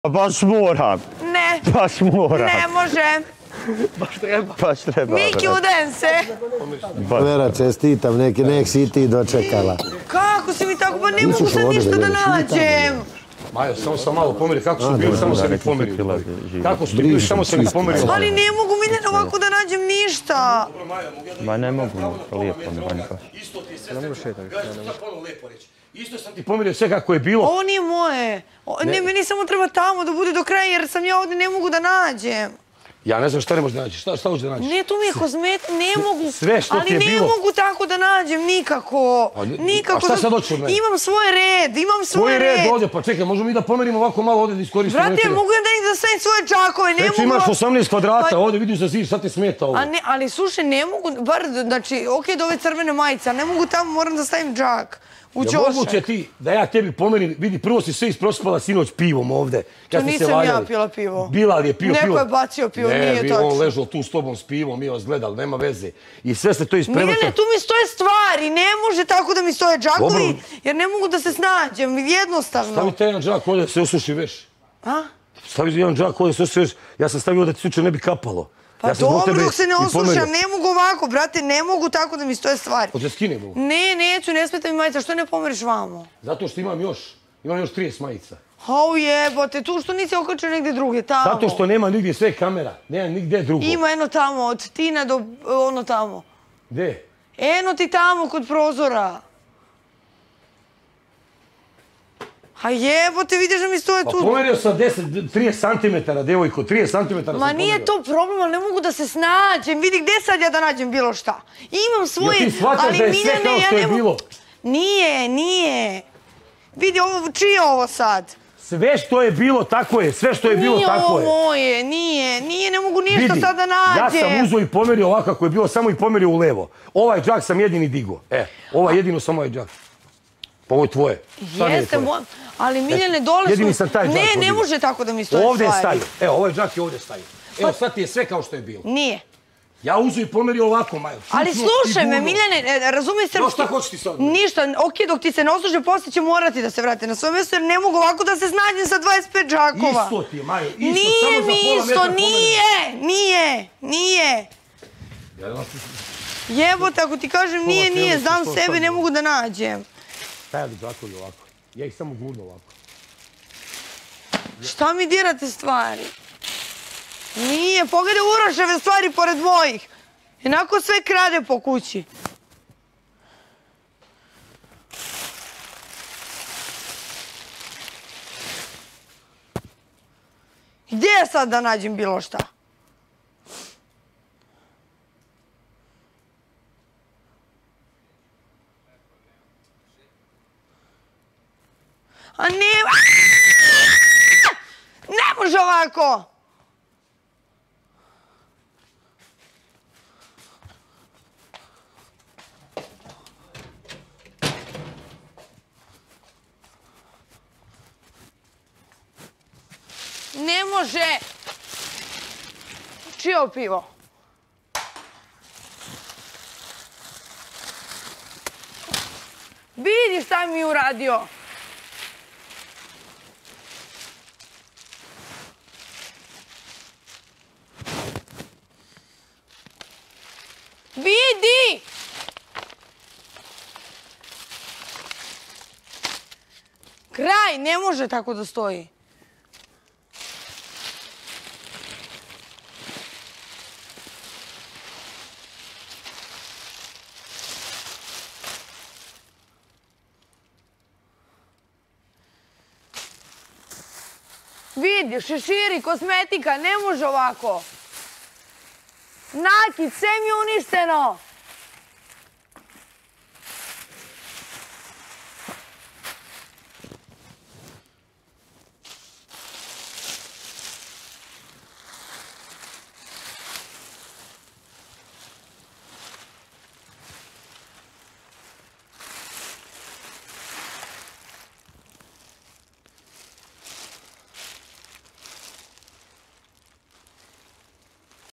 Baš moram. Ne. Baš moram. Ne može. Baš treba. Miki, udajem se. Vera, čestitam, nek si i ti dočekala. Kako si mi tako, pa ne mogu sad ništa da nađem. Majo, samo sam malo pomerio, kako su bili, samo sam ih pomerio. Kako su bili, samo sam ih pomerio. Ali ne mogu Miljana ovako da nađem ništa. Ma ne mogu, lijepo mi vanje baš. Ne mogu šetati. Isto sam ti pomerio sve kako je bilo. Ovo nije moje. Ne, meni samo treba tamo da bude do kraja jer sam ja ovdje ne mogu da nađem. Ja ne znam šta ne možeš da nađeš, šta hoćeš da nađeš? Ne, tu mi je kozmetika, ne mogu. Sve što ti je bilo. Ali ne mogu tako da nađem nikako. A šta sad hoćeš od mene? Imam svoj red, imam svoj red. Koji red ovdje? Pa čekaj, možemo mi da pomerimo ovako malo ovdje da iskoristimo. Brate, mogu ja da stavim svoje džakove, ne mogu. Već imaš 18 kvadrata, ovdje vidiš da si, šta ti smeta ovo? Ali slušaj, ne mogu, bar, znači, okej da ove crvene majice, ali ne mogu tamo, moram da stavim džak. U ćošak. Ja moguće ti, da ja tebi pomerim, vidi, prvo si sve isprospala sinoć pivom ovdje. To nisam ja pila pivo. Bila li je pio pivo? Neko je bacio pivo, nije tačno. Ne, on ležao tu s tobom s pivom, mi vas gledali, nema veze. I sve se to isprevrta. Miljane, tu mi stoje stvari, ne može tako da mi stoje džakovi, jer ne mogu da se snađem, jednostavno. Stavi taj jedan džak ovdje da se osuši veš. A? Stavi jedan džak ovdje da se osuši veš. Ja sam stavio da ti slučaj ne bi kapalo. Pa dobro dok se ne osušam, ne mogu ovako, brate, ne mogu tako da mi stoje stvari. Hoće skinem ovo? Ne, neću, ne smeta mi majica, što ne pomeriš vamo? Zato što imam još 30 majica. Au jebote, tu što nisi okačio negdje druge, tamo. Zato što nema nigdje sve kamera, nema nigdje drugo. Ima jedno tamo, od Tina do ono tamo. Gdje? Eno ti tamo, kod prozora. A jebote, vidiš da mi stoje tu. Pa pomerio sam 30 cm, devojko, 30 cm sam pomerio. Ma nije to problem, ali ne mogu da se snađem. Vidi, gdje sad ja da nađem bilo šta? Imam svoje, ali Miljane, ja ne mogu... Jel ti shvataš da je sve kao što je bilo? Nije. Vidi, čije je ovo sad? Sve što je bilo, tako je. Sve što je bilo, tako je. Nije ovo moje, nije, ne mogu ništa sad da nađem. Ja sam uzeo i pomerio ovako kako je bilo, samo i pomerio u levo. Ovaj džak sam jedini digo. Ovaj jedino sam ovaj džak. Pa ovo je tvoje. Jeste, ali Miljane, dole su... Jedini sam taj džak podigao. Ne može tako da mi stoje stvari. Ovdje je stavio. Evo, ovaj džak je ovdje stavio. Evo, sad ti je sve kao što je bilo. Nije. Ja uzeo i pomerio ovako, Majo. Ali slušaj me, Miljane, razumij srpski... No šta hoćeš ti sad? Ništa, okej, dok ti se ne osuže, poslije će morati da se vrati na svoje mjesto, jer ne mogu ovako da se snađem sa 25 džakova. Isto ti je, Majo, isto, samo za pola metra pomerio. Nije. Jebote, ako ti kažem nije, znam sebe, ne mogu da nađem. Stajali džakovi ovako. Ja ih samo gurno ovako. Šta mi dirate stvari? Nije, pogledaj Uroševe stvari pored mojih. Jednako sve krade po kući. Gdje je sad da nađem bilo šta? A ne... Ne može ovako! Ne može! Čije pivo? Vidi šta mi je uradio! Vidi! Kraj, ne može tako da stoji. Vidi, šeširi, kozmetika, ne može ovako. Nakit, sve mi je uništeno.